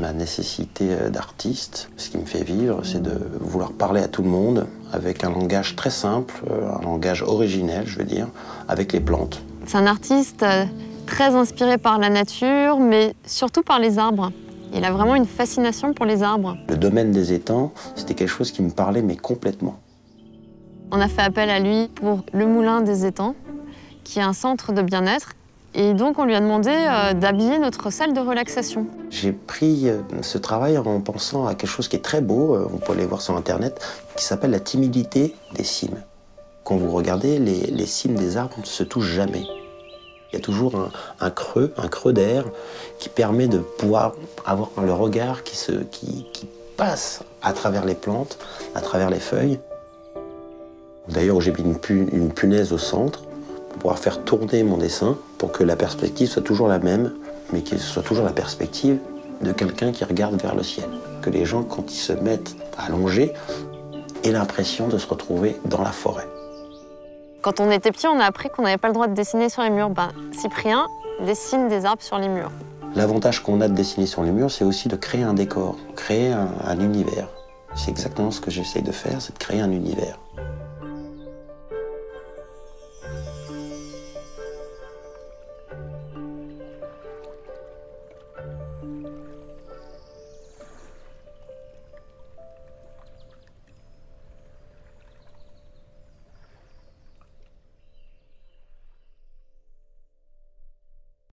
ma nécessité d'artiste. Ce qui me fait vivre, c'est de vouloir parler à tout le monde avec un langage très simple, un langage originel, je veux dire, avec les plantes. C'est un artiste très inspiré par la nature, mais surtout par les arbres. Il a vraiment une fascination pour les arbres. Le domaine des étangs, c'était quelque chose qui me parlait, mais complètement. On a fait appel à lui pour le Moulin des Étangs, qui est un centre de bien-être. Et donc, on lui a demandé d'habiller notre salle de relaxation. J'ai pris ce travail en pensant à quelque chose qui est très beau, vous pouvez aller voir sur Internet, qui s'appelle la timidité des cimes. Quand vous regardez, les cimes des arbres ne se touchent jamais. Il y a toujours un creux d'air qui permet de pouvoir avoir le regard qui passe à travers les plantes, à travers les feuilles. D'ailleurs, j'ai mis une punaise au centre pour pouvoir faire tourner mon dessin pour que la perspective soit toujours la même, mais que ce soit toujours la perspective de quelqu'un qui regarde vers le ciel. Que les gens, quand ils se mettent à longer, aient l'impression de se retrouver dans la forêt. Quand on était petit, on a appris qu'on n'avait pas le droit de dessiner sur les murs. Cyprien dessine des arbres sur les murs. L'avantage qu'on a de dessiner sur les murs, c'est aussi de créer un décor, créer un univers. C'est exactement ce que j'essaye de faire, c'est de créer un univers.